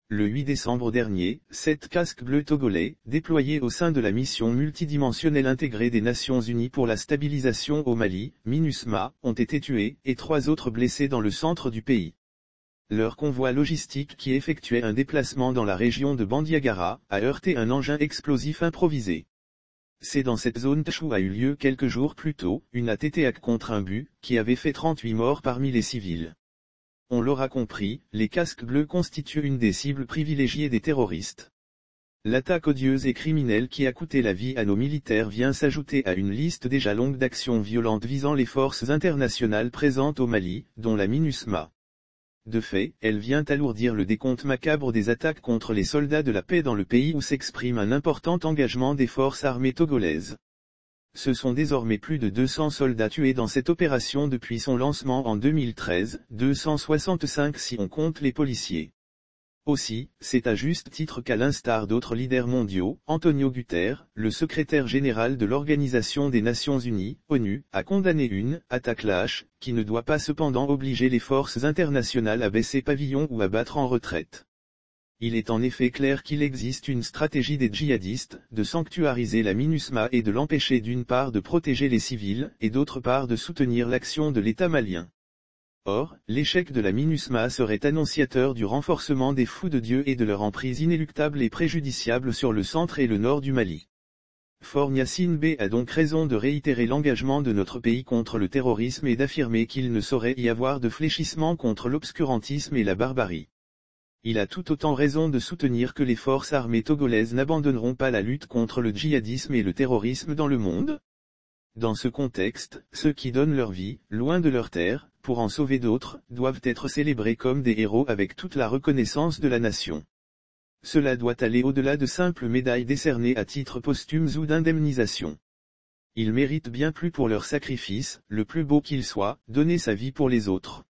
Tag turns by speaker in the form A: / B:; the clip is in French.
A: Le 8 décembre dernier, 7 casques bleus togolais, déployés au sein de la mission multidimensionnelle intégrée des Nations Unies pour la stabilisation au Mali, MINUSMA, ont été tués, et 3 autres blessés dans le centre du pays. Leur convoi logistique qui effectuait un déplacement dans la région de Bandiagara, a heurté un engin explosif improvisé. C'est dans cette zone où a eu lieu quelques jours plus tôt, une attaque contre un bus, qui avait fait 38 morts parmi les civils. On l'aura compris, les casques bleus constituent une des cibles privilégiées des terroristes. L'attaque odieuse et criminelle qui a coûté la vie à nos militaires vient s'ajouter à une liste déjà longue d'actions violentes visant les forces internationales présentes au Mali, dont la MINUSMA. De fait, elle vient alourdir le décompte macabre des attaques contre les soldats de la paix dans le pays où s'exprime un important engagement des forces armées togolaises. Ce sont désormais plus de 200 soldats tués dans cette opération depuis son lancement en 2013, 265 si on compte les policiers. Aussi, c'est à juste titre qu'à l'instar d'autres leaders mondiaux, Antonio Guterres, le secrétaire général de l'Organisation des Nations Unies, ONU, a condamné une attaque lâche, qui ne doit pas cependant obliger les forces internationales à baisser pavillon ou à battre en retraite. Il est en effet clair qu'il existe une stratégie des djihadistes, de sanctuariser la MINUSMA et de l'empêcher d'une part de protéger les civils, et d'autre part de soutenir l'action de l'État malien. Or, l'échec de la MINUSMA serait annonciateur du renforcement des fous de Dieu et de leur emprise inéluctable et préjudiciable sur le centre et le nord du Mali. Faure Gnassingbé B a donc raison de réitérer l'engagement de notre pays contre le terrorisme et d'affirmer qu'il ne saurait y avoir de fléchissement contre l'obscurantisme et la barbarie. Il a tout autant raison de soutenir que les forces armées togolaises n'abandonneront pas la lutte contre le djihadisme et le terrorisme dans le monde. Dans ce contexte, ceux qui donnent leur vie, loin de leur terre, pour en sauver d'autres, doivent être célébrés comme des héros avec toute la reconnaissance de la nation. Cela doit aller au-delà de simples médailles décernées à titre posthume ou d'indemnisation. Ils méritent bien plus pour leur sacrifice, le plus beau qu'il soit, donner sa vie pour les autres.